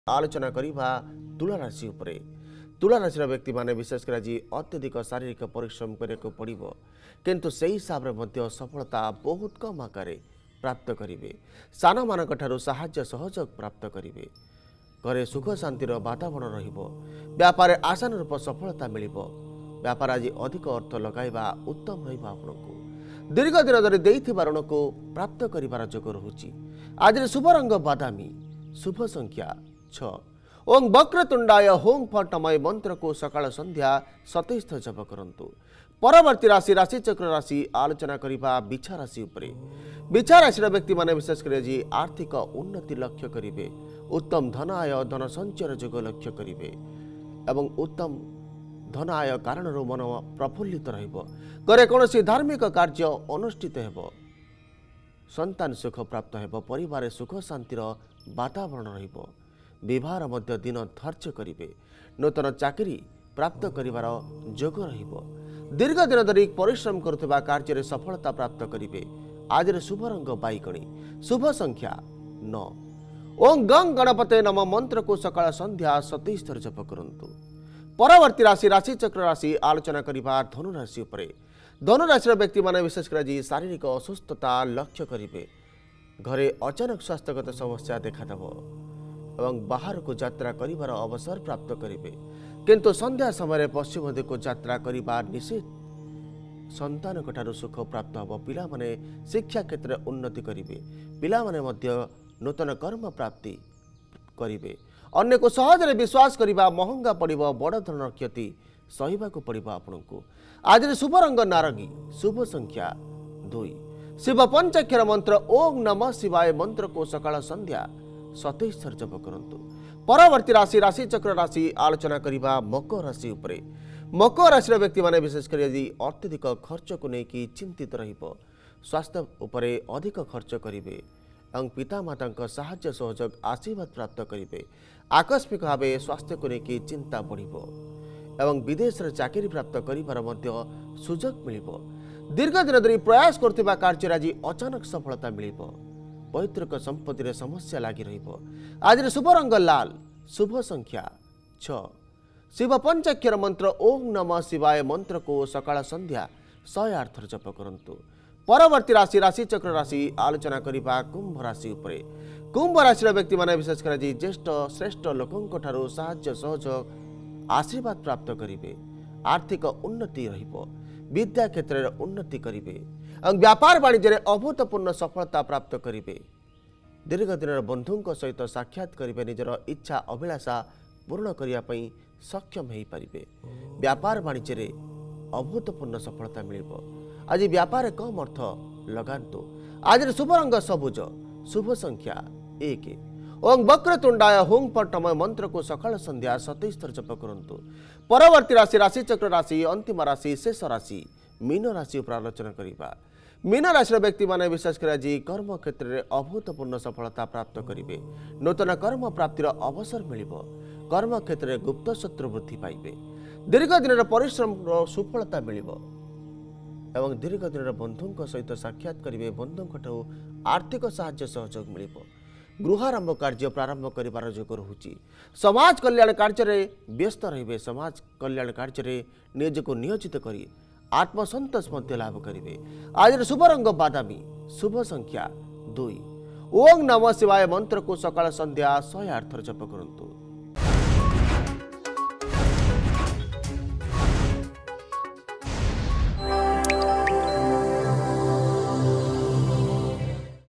आलोचना करिबा तुला राशि उपरे। तुला राशि व्यक्ति माने विशेषकर आज अत्यधिक शारीरिक परिश्रम करने पड़ो किंतु से हिसाब से सफलता बहुत कम आकार प्राप्त करेंगे। सान मान साहाय्य सहयोग प्राप्त करेंगे। घरे सुख शांतिर वातावरण रहिबो। व्यापार आशानुरूप सफलता मिल। व्यापार आज अधिक अर्थ लगाइबा उत्तम रहिबा आपनकु। दीर्घ दिन धरी देइथिबा ऋण को प्राप्त करिबार जोग रहुछि। आज शुभ रंग बादामी। शुभ संख्या 6। ओं वक्रतुंडाय हों फटमय मंत्र को सकाळ संध्या 27 थर जप करंतु। परवर्ती राशि राशि चक्र राशि आलोचना करिबा बिछा राशि उपरे। बिछा राशि व्यक्ति माने विशेष कर आर्थिक उन्नति लक्ष्य करिवे। उत्तम धन आय धन संचय जोग लक्ष्य करिवे एवं उत्तम धन आय कारण मन प्रफुल्लित रहिबो। घरे कोनोसी धार्मिक कार्य अनुष्ठित हेबो। संतान सुख प्राप्त हेबो। परिवार सुख शांतिर वातावरण रहिबो। विवाह मध्य दिन धैर्य करिवे। नूतन चाकरी प्राप्त करिवार जोग रहिबो। दीर्घ दिन धरी परिश्रम करुवा कार्य सफलता प्राप्त करिवे। आज शुभ रंग बाइगणी। शुभ संख्या 9। ओं गंग गणपते नम मंत्र को सकाळ संध्या 27 थर जप करंतु। परवर्ती राशि राशि चक्र राशि आलोचना करिबा धनु राशि उपरे। धनु राशि व्यक्ति माने विशेषकर आज शारीरिक असुस्थता लक्ष्य करिवे। घरे अचानक स्वास्थ्यगत समस्या देखादेव एवं बाहर को यात्रा करिबार अवसर प्राप्त करिवे किंतु संध्या समय पश्चिम दिग को यात्रा करिबा निषेध। संतान कठारु सुख प्राप्त हब। पिला माने शिक्षा क्षेत्र में उन्नति करिवे। पिला माने मध्य नूतन कर्म प्राप्ति करिवे। अन्य को सहज रे विश्वास करिबा महंगा पड़िबो। बड़ धरण क्षति सहिबा को पड़िबो आपनकु। आज शुभ रंग नारंगी। शुभ संख्या 2। शिव पंचाक्षर मंत्र ओम नमः शिवाय मंत्र को सकाळ संध्या 27 थर जप करंतु। परवर्ती राशि राशि चक्र राशि आलोचना करिबा मकर राशि उपरे। मकर राशि व्यक्ति माने विशेष कर अत्यधिक खर्च को लेकिन चिंतित रहिबो। स्वास्थ्य उपरे अधिक खर्च करिवे एवं पिता माता साहाय्य सहयोग आशीर्वाद प्राप्त करिवे। आकस्मिक भाव स्वास्थ्य को लेकिन चिंता बढ़िबो एवं विदेश रे चाकरी प्राप्त करिबार मध्य सुजोग मिलिबो। दीर्घ दिन धरी प्रयास करथिबा कार्य आज अचानक सफलता मिलिबो। पैतृक संपत्ति रे समस्या लागि रहिबो। आज शुभ रंग लाल। शुभ संख्या 6। शिव पंचाक्षर मंत्र ओम नमः शिवाय मंत्र को सकाळ संध्या 108 थर जप करंतु। परवर्ती राशि राशि चक्र राशि आलोचना करिबा कुंभ राशि उपरे। कुंभ राशि व्यक्ति माने विशेष कर ज्येष्ठ श्रेष्ठ लोकंक ठारू साहाय्य सहयोग आशीर्वाद प्राप्त करिवे। आर्थिक उन्नति रहिबो। विद्या क्षेत्र में उन्नति करिवे और व्यापार वाणिज्य अभूतपूर्ण सफलता प्राप्त करिवे। दीर्घ दिन बंधुओं सहित साक्षात करिवे। निजर इच्छा अभिलाषा पूर्ण करिया पई सक्षम हेई परिवे। व्यापार वाणिज्य अभूतपूर्ण सफलता मिलिबो। आज व्यापार कम अर्थ लगांतु। आज शुभ रंग सबुज। शुभ संख्या 1। ओं वक्रतुंडाय हों पटमय मंत्र को सकाळ संध्या 27 थर जप करंतु। परवर्ती राशि राशि चक्र राशि अंतिम राशि शेष राशि मीन राशि उपर आलोचना करिबा। मीन राशि व्यक्ति माने विशेष कर आज कर्म क्षेत्र में अभूतपूर्ण सफलता प्राप्त करिवे। नूतन कर्म प्राप्तिर अवसर मिलिबो। कर्म क्षेत्र में गुप्त शत्रु वृद्धि पाइबे। दीर्घ दिन परिश्रम सुफलता मिलिबो एवं दीर्घ दिन बंधुओं सहित साक्षात करिवे। बंधुओं आर्थिक साहाय्य सहयोग मिलिबो। गृहारंभ कार्य प्रारंभ करिबार जोग रहुछि। समाज कल्याण कार्य रे व्यस्त रहिबे। समाज कल्याण कार्य रे निजको नियोजित करी आत्मसंतोष मध्य लाभ करिवे। आज शुभ रंग बादामी। शुभ संख्या 2। ओम नमः शिवाय मंत्र को सकाळ संध्या 108 थर जप करंतु।